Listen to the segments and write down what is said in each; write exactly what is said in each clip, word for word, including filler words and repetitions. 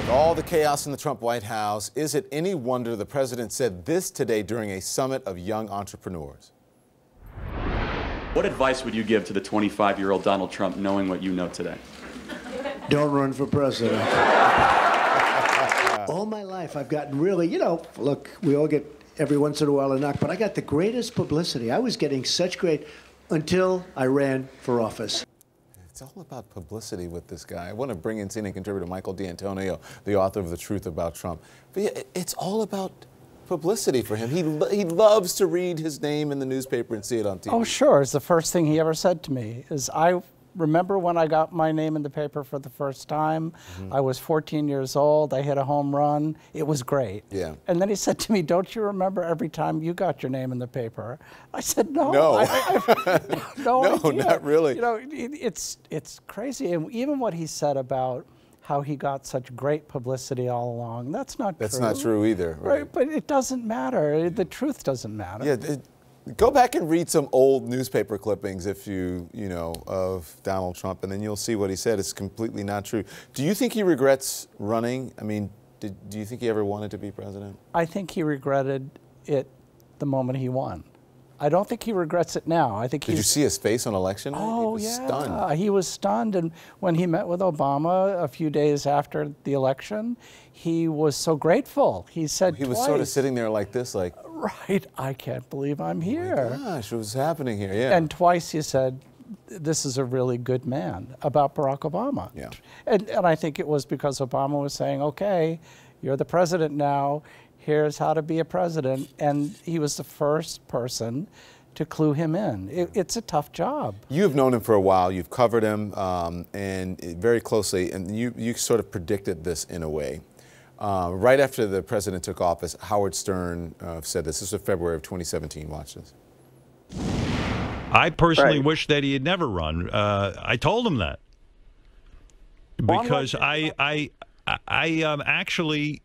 With all the chaos in the Trump White House, is it any wonder the president said this today during a summit of young entrepreneurs? What advice would you give to the twenty-five-year-old Donald Trump knowing what you know today? Don't run for president. All my life I've gotten really, you know, look, we all get every once in a while a knock, but I got the greatest publicity. I was getting such great until I ran for office. It's all about publicity with this guy. I want to bring in C N N contributor Michael D'Antonio, the author of The Truth About Trump. But yeah, it's all about publicity for him. He, lo he loves to read his name in the newspaper and see it on T V. Oh, sure. It's the first thing he ever said to me is, I remember when I got my name in the paper for the first time. Mm-hmm. I was fourteen years old. I hit a home run. It was great. Yeah. And then he said to me, don't you remember every time you got your name in the paper? I said, no. No. I, I, no, no not really. You know, it, it's, it's crazy. And even what he said about how he got such great publicity all along, that's not that's true. That's not true either. Right. Right, but it doesn't matter. The truth doesn't matter. Yeah. It, Go back and read some old newspaper clippings if you, you know, of Donald Trump, and then you'll see what he said. It's completely not true. Do you think he regrets running? I mean, did, do you think he ever wanted to be president? I think he regretted it the moment he won. I don't think he regrets it now. I think. Did you see his face on election night? Oh, he was yeah. stunned. He was stunned, and when he met with Obama a few days after the election, he was so grateful. He said He was twice, sort of sitting there like this, like, right, I can't believe I'm here. Oh my gosh, what's happening here? Yeah. And twice he said, this is a really good man, about Barack Obama. Yeah. And, and I think it was because Obama was saying, okay, you're the president now, here's how to be a president. And he was the first person to clue him in. It, it's a tough job. You've known him for a while, you've covered him um, and very closely, and you, you sort of predicted this in a way. Uh, right after the president took office, Howard Stern uh, said this. This was February of twenty seventeen. Watch this. I personally right. wish that he had never run. Uh, I told him that because I I I, I um, actually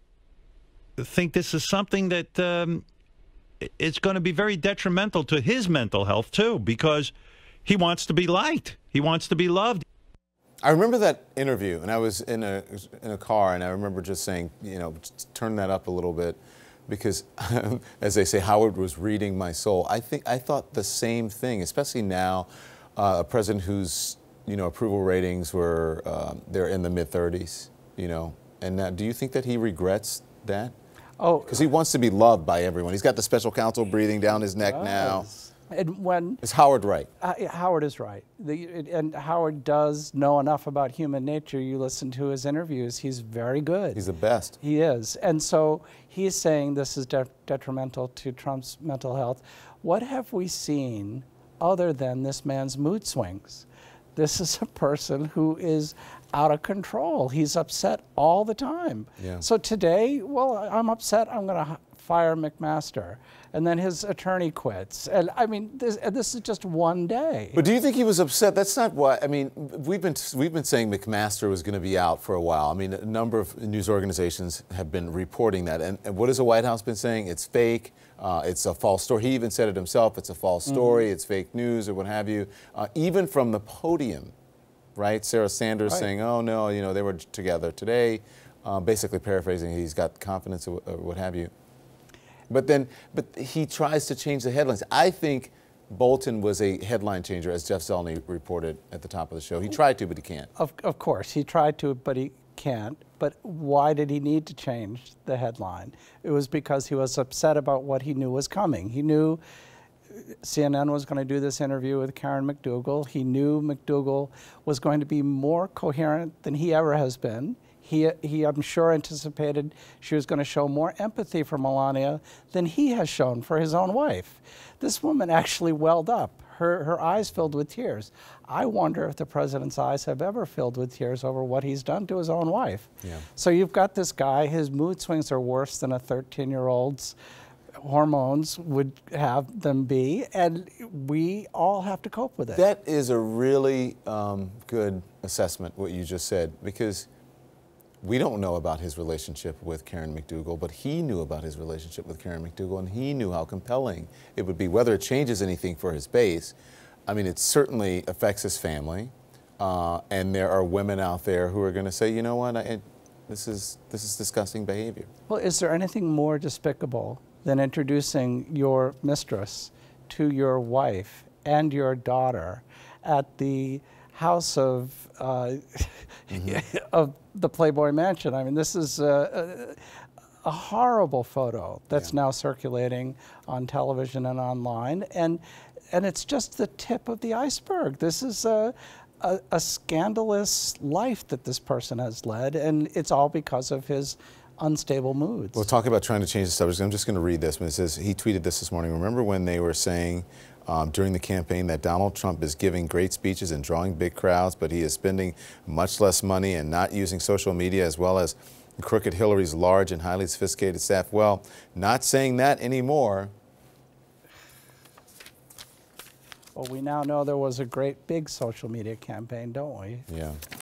think this is something that um, it's going to be very detrimental to his mental health too, because he wants to be liked. He wants to be loved. I remember that interview, and I was in a in a car, and I remember just saying, you know, turn that up a little bit, because, as they say, Howard was reading my soul. I think I thought the same thing, especially now, uh, a president whose, you know, approval ratings were uh, they're in the mid thirties, you know, and now, do you think that he regrets that? Oh, because he wants to be loved by everyone. He's got the special counsel breathing down his neck now. And when is Howard right? Uh, Howard is right. The, and Howard does know enough about human nature. You listen to his interviews, he's very good. He's the best. He is. And so he's saying this is de detrimental to Trump's mental health. What have we seen other than this man's mood swings? This is a person who is out of control. He's upset all the time. Yeah. So today, well, I'm upset, I'm going to fire McMaster. And then his attorney quits. And I mean, this, this is just one day. But do you think he was upset? That's not what, I mean, we've been, we've been saying McMaster was going to be out for a while. I mean, a number of news organizations have been reporting that. And, and what has the White House been saying? It's fake, uh, it's a false story. He even said it himself, it's a false story, mm-hmm. it's fake news or what have you. Uh, even from the podium, right? Sarah Sanders right. saying, oh no, you know, they were together today, uh, basically paraphrasing, he's got confidence or, or what have you. But then, but he tries to change the headlines. I think Bolton was a headline changer, as Jeff Zeleny reported at the top of the show. He tried to, but he can't. Of, of course, he tried to, but he can't. But why did he need to change the headline? It was because he was upset about what he knew was coming. He knew C N N was going to do this interview with Karen McDougal. He knew McDougal was going to be more coherent than he ever has been. He, he, I'm sure, anticipated she was going to show more empathy for Melania than he has shown for his own wife. This woman actually welled up. Her, her eyes filled with tears. I wonder if the president's eyes have ever filled with tears over what he's done to his own wife. Yeah. So you've got this guy, his mood swings are worse than a thirteen-year-old's hormones would have them be, and we all have to cope with it. That is a really um, good assessment, what you just said, because we don't know about his relationship with Karen McDougal, but he knew about his relationship with Karen McDougal, and he knew how compelling it would be. Whether it changes anything for his base, I mean, it certainly affects his family, uh, and there are women out there who are going to say, you know what, I, This is, this is disgusting behavior. Well, is there anything more despicable than introducing your mistress to your wife and your daughter at the house of uh, mm-hmm. of the Playboy Mansion? I mean, this is a, a, a horrible photo that's yeah. now circulating on television and online, and and it's just the tip of the iceberg. This is a a, a scandalous life that this person has led, and it's all because of his unstable moods. We'll talk about trying to change the subject. I'm just going to read this. It says, he tweeted this this morning. Remember when they were saying um, during the campaign that Donald Trump is giving great speeches and drawing big crowds, but he is spending much less money and not using social media, as well as crooked Hillary's large and highly sophisticated staff? Well, not saying that anymore. Well, we now know there was a great big social media campaign, don't we? Yeah.